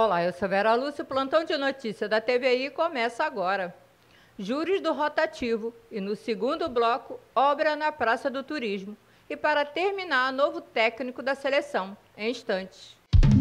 Olá, eu sou Vera Lúcia, o plantão de notícia da TVI começa agora. Júris do rotativo e no segundo bloco, obra na Praça do Turismo. E para terminar, novo técnico da seleção, em instantes.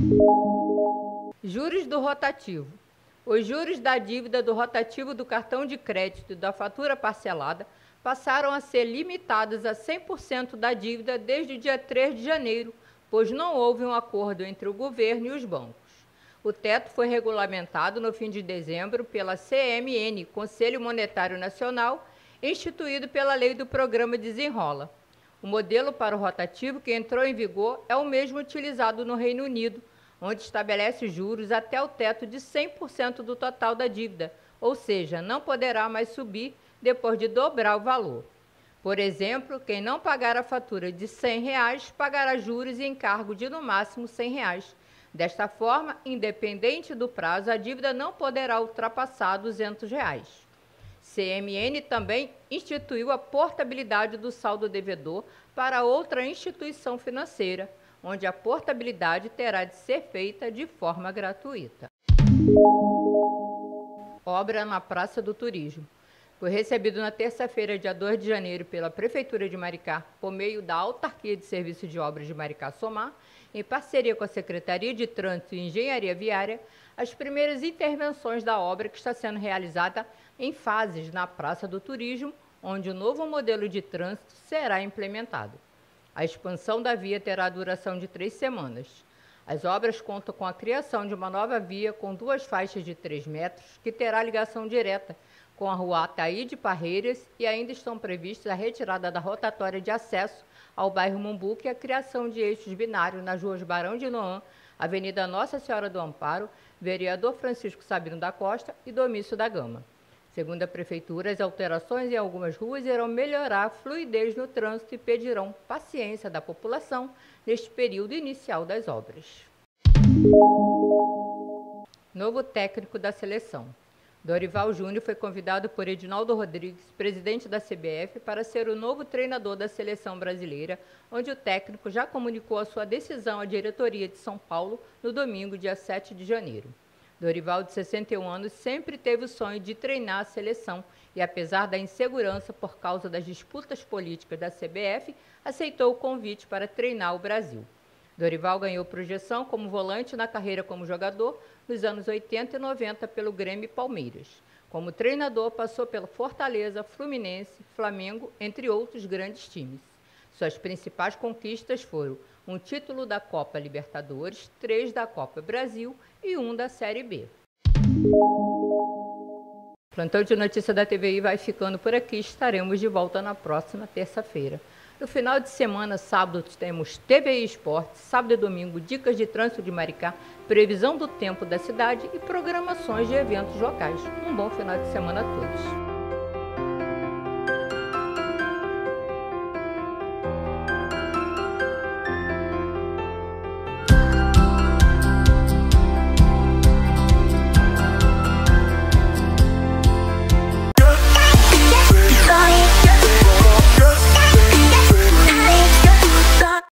Júris do rotativo. Os juros da dívida do rotativo do cartão de crédito e da fatura parcelada passaram a ser limitados a 100% da dívida desde o dia 3 de janeiro, pois não houve um acordo entre o governo e os bancos. O teto foi regulamentado no fim de dezembro pela CMN, Conselho Monetário Nacional, instituído pela lei do Programa Desenrola. O modelo para o rotativo que entrou em vigor é o mesmo utilizado no Reino Unido, onde estabelece juros até o teto de 100% do total da dívida, ou seja, não poderá mais subir depois de dobrar o valor. Por exemplo, quem não pagar a fatura de R$ 100 pagará juros e encargo de no máximo R$ 100. Desta forma, independente do prazo, a dívida não poderá ultrapassar R$ 200. CMN também instituiu a portabilidade do saldo devedor para outra instituição financeira, onde a portabilidade terá de ser feita de forma gratuita. Obra na Praça do Turismo. Foi recebido na terça-feira, dia 2 de janeiro, pela Prefeitura de Maricá, por meio da Autarquia de Serviços de Obras de Maricá Somar, em parceria com a Secretaria de Trânsito e Engenharia Viária, as primeiras intervenções da obra que está sendo realizada em fases na Praça do Turismo, onde o novo modelo de trânsito será implementado. A expansão da via terá duração de 3 semanas. As obras contam com a criação de uma nova via com 2 faixas de 3 metros, que terá ligação direta com a rua Ataíde Parreiras, e ainda estão previstas a retirada da rotatória de acesso ao bairro Mumbuca e a criação de eixos binários nas ruas Barão de Noã, Avenida Nossa Senhora do Amparo, Vereador Francisco Sabino da Costa e Domício da Gama. Segundo a Prefeitura, as alterações em algumas ruas irão melhorar a fluidez no trânsito e pedirão paciência da população neste período inicial das obras. Novo técnico da seleção. Dorival Júnior foi convidado por Edinaldo Rodrigues, presidente da CBF, para ser o novo treinador da seleção brasileira, onde o técnico já comunicou a sua decisão à diretoria de São Paulo no domingo, dia 7 de janeiro. Dorival, de 61 anos, sempre teve o sonho de treinar a seleção e, apesar da insegurança por causa das disputas políticas da CBF, aceitou o convite para treinar o Brasil. Dorival ganhou projeção como volante na carreira como jogador nos anos 80 e 90 pelo Grêmio e Palmeiras. Como treinador, passou pelo Fortaleza, Fluminense, Flamengo, entre outros grandes times. Suas principais conquistas foram um título da Copa Libertadores, 3 da Copa Brasil e 1 da Série B. O plantão de notícia da TVI vai ficando por aqui. Estaremos de volta na próxima terça-feira. No final de semana, sábado, temos TVI Esportes, sábado e domingo, dicas de trânsito de Maricá, previsão do tempo da cidade e programações de eventos locais. Um bom final de semana a todos.